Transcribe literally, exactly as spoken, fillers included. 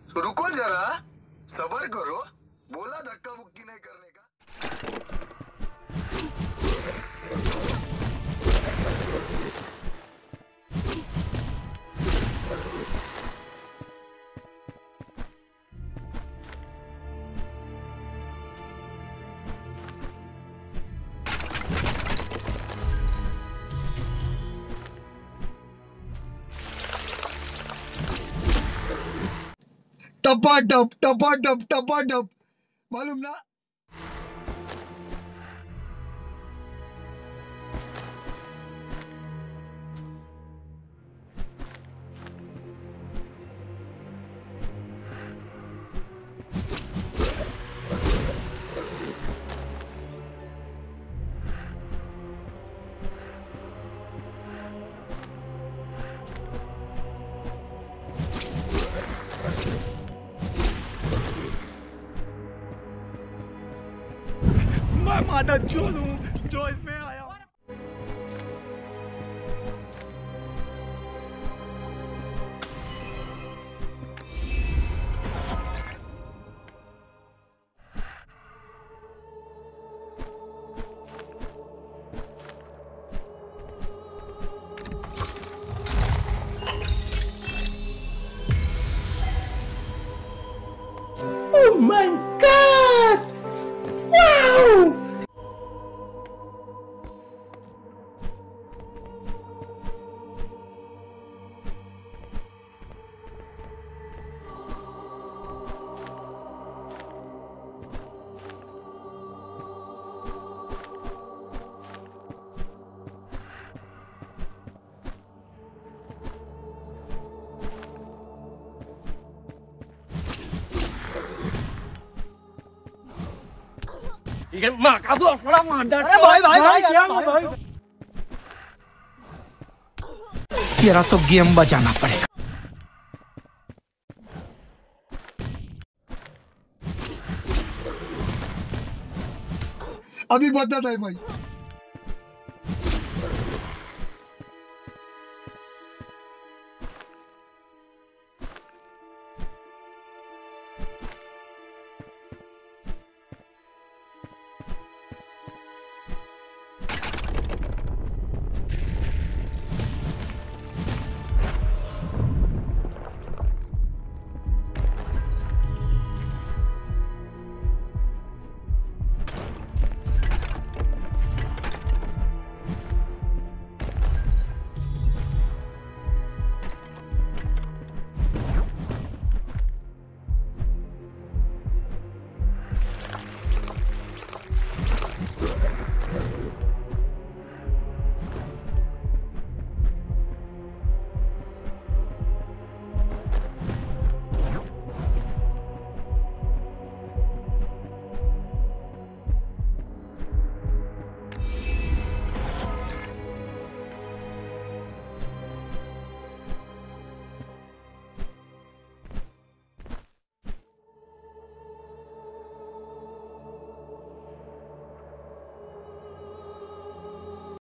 रुको जरा, सबर करो, बोला धक्का मुक्की नहीं करने का। टपा टप टपा टप टपा टप, मालूम ना। मैं माता चोद हूँ जो इसमें आया। Oh my God! Wow! ये माँ का वो बड़ा मांडा। अरे भाई भाई भाई क्या भाई? तेरा तो गेम बजाना पड़ेगा। अभी बताता है भाई।